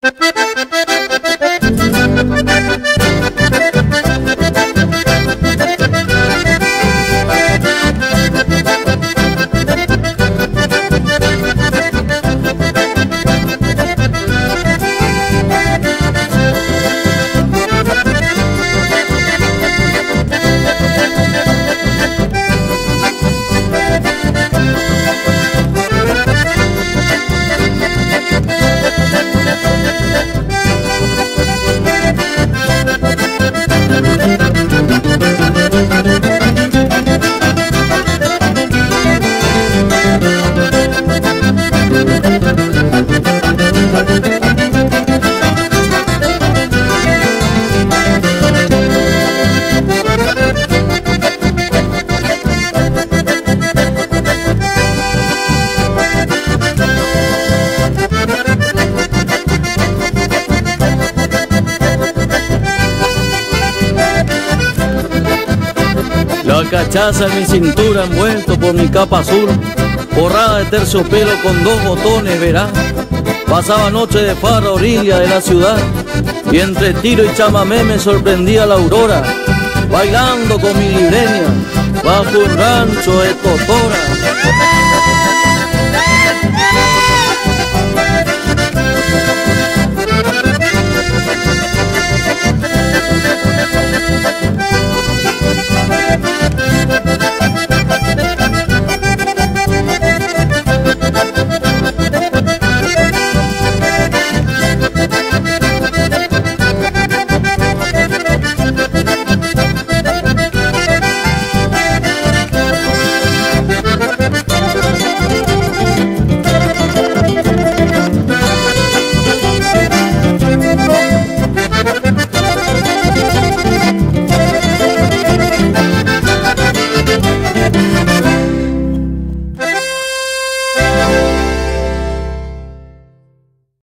La cachaza en mi cintura envuelto por mi capa azul, forrada de terciopelo con 2 botones, verás. Pasaba noche de farra a orilla de la ciudad, y entre tiro y chamamé me sorprendía la aurora, bailando con mi libreña bajo un rancho de totora.